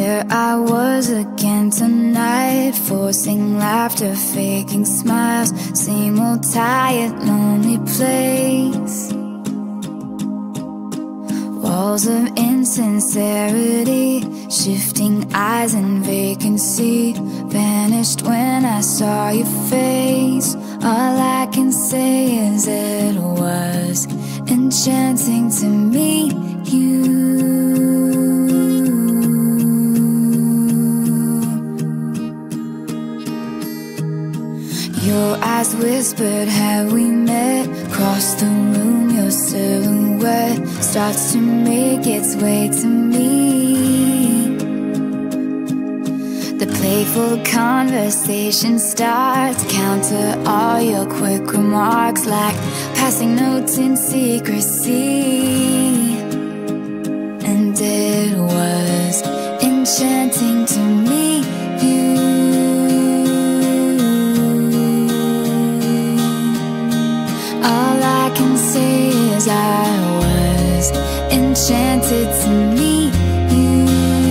There I was again tonight, forcing laughter, faking smiles. Same old tired, lonely place. Walls of insincerity, shifting eyes and vacancy. Vanished when I saw your face. All I can say is it was enchanting to meet you. Your eyes whispered, have we met? Across the room, your silhouette starts to make its way to me. The playful conversation starts, counter all your quick remarks like passing notes in secrecy. And it was enchanting to meet you. All I can say is I was enchanted to meet you.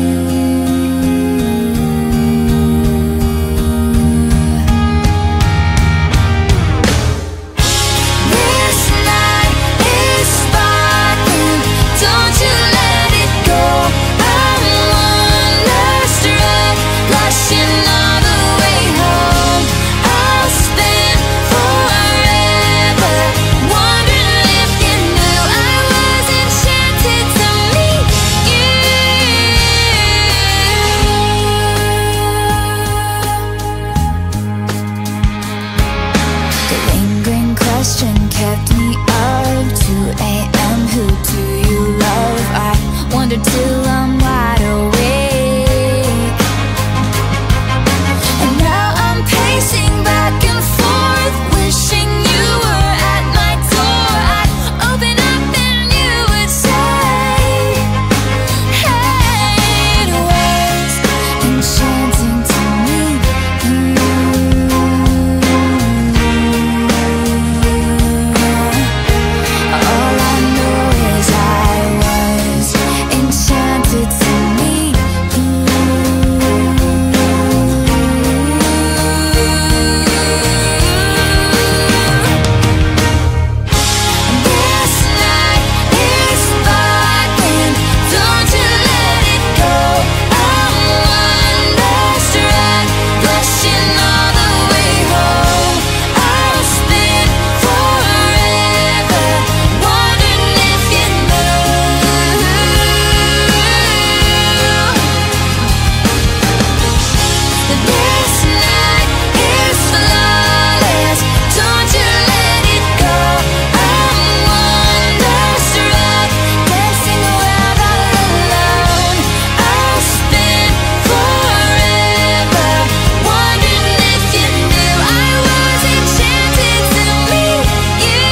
This night is sparkling, don't you let it go. I'm wonderstruck, blushing all the way home. I'll spend forever wondering if you knew I was enchanted to meet you. The lingering question kept me up. 2 a.m. Who do you love? I wonder till I'm wide awake. And now I'm pacing back and forth, wishing you were at my door. I'd open up and you would say, hey, it was enchanting to meet you. All I know is I was enchanted to meet you. This night is sparkling, don't you let it go. I'm wonderstruck, blushing all the way home. I'll spend forever wondering if you knew. This night is flawless, don't you let it go. I'm wonderstruck, dancing around all alone. I'll spend forever wondering if you knew I was enchanted to meet you.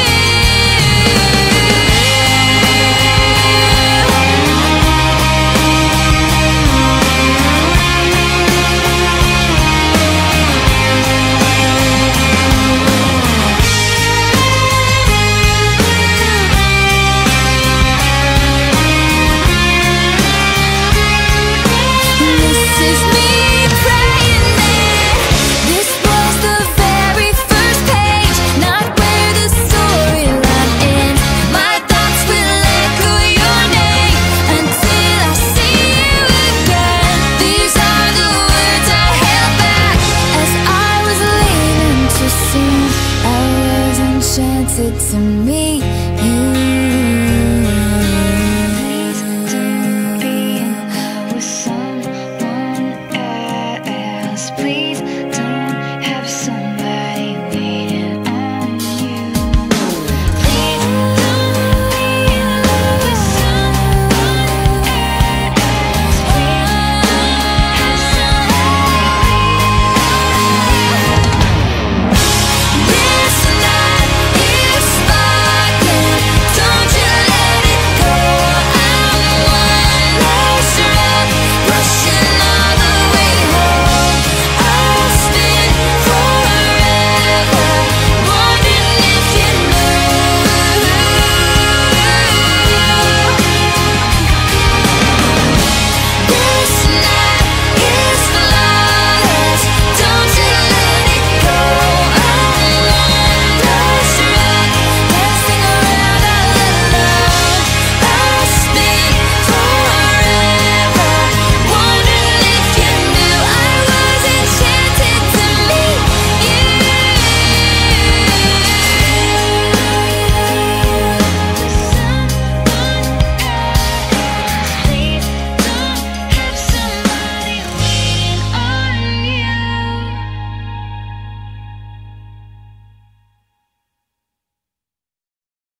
This is me praying that this was the very first page, not where the storyline ends. My thoughts will echo your name until I see you again. These are the words I held back as I was leaving to sing. I was enchanted to meet